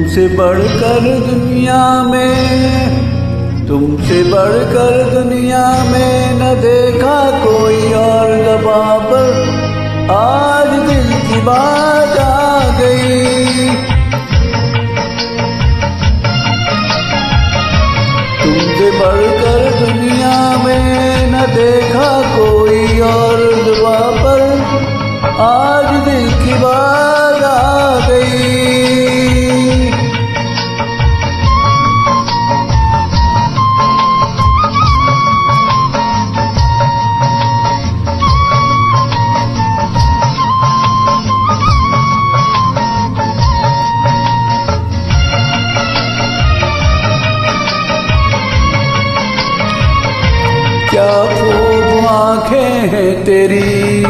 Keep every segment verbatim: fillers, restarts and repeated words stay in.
तुमसे बढ़कर दुनिया में, तुमसे बढ़कर दुनिया में न देखा कोई और दबा पर आज दिल की बात आ गई। तुमसे बढ़कर दुनिया में न देखा कोई और दबा पर आज दिल की बात आ गई। क्या खूब आंखें हैं तेरी,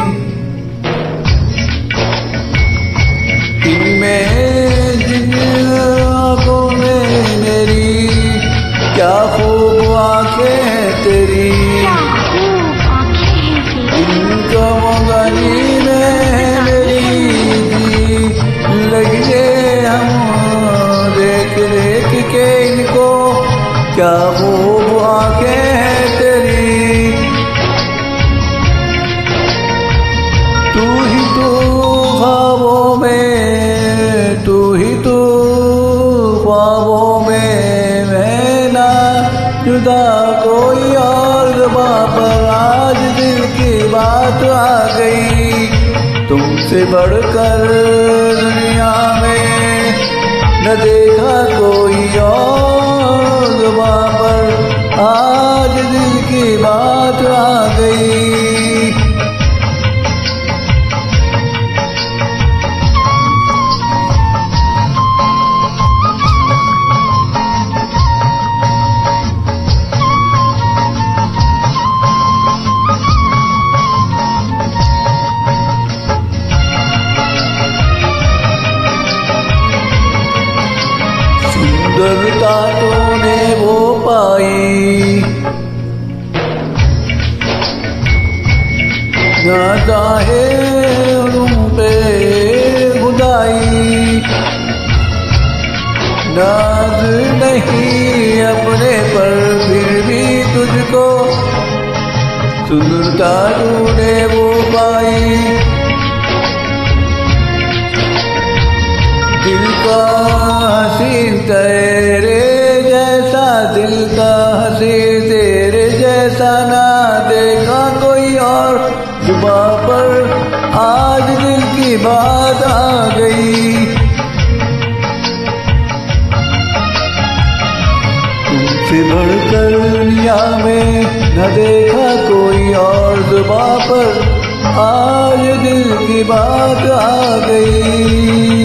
इनमें जिन आंखों में मेरी, क्या खूब आंखें हैं तेरी, इनका मंगानी में मेरी लगे हम देख देख के इनको। क्या खूब आंखें हैं तेरी, तू ही तू ख्वाबों में, तू ही तू ख्वाबों में, मैं ना जुदा कोई और ज़बां पर आज दिल की बात आ गई। तुमसे बढ़कर दुनिया में न देखा कोई और ज़बां पर आज दिल की बात आ गई। सुंदरता तूने वो पाई, ना चाहे तुम पे खुदाई, नाज नहीं अपने पर फिर भी तुझको सुंदरता तूने वो पाई। दिल का हसीन तेरे जैसा, दिल का हसीन तेरे जैसा ना देखा कोई और ज़बां पर आज दिल की बात आ गई। तुमसे बढ़कर दुनिया में न देखा कोई और ज़बां पर आज दिल की बात आ गई।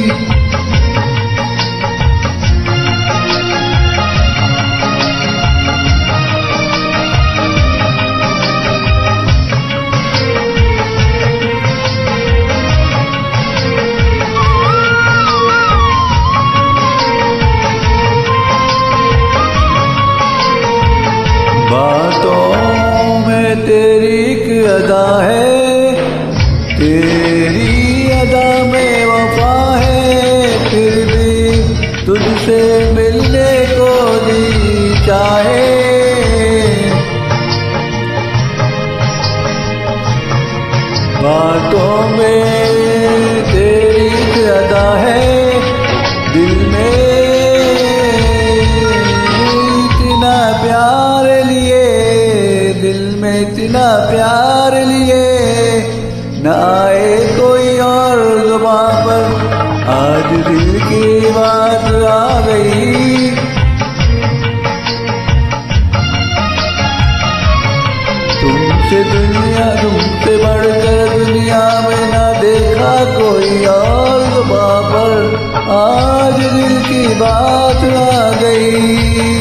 बातों में तेरी एक अदा है, तेरी अदा में वफा है, फिर भी तुझसे मिलने को जी चाहे। बातों में तेरी एक अदा है, दिल में इतना प्यार लिए, दिल में इतना प्यार लिए, न आए कोई और ज़बां पर आज दिल की बात आ गई। तुमसे दुनिया, तुमसे बढ़कर दुनिया में ना देखा कोई और ज़बां पर आज दिल की बात आ गई।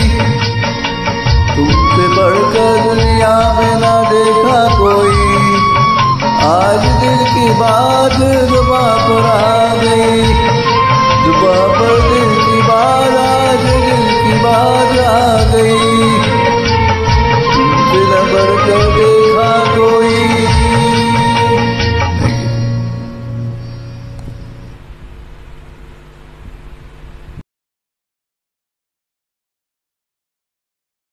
तुमसे बढ़कर दुनिया में ना देखा कोई आज दिल की बात ज़बां पर आ गई। ज़बां पर दिल की बात आज दिल की बात आ गई।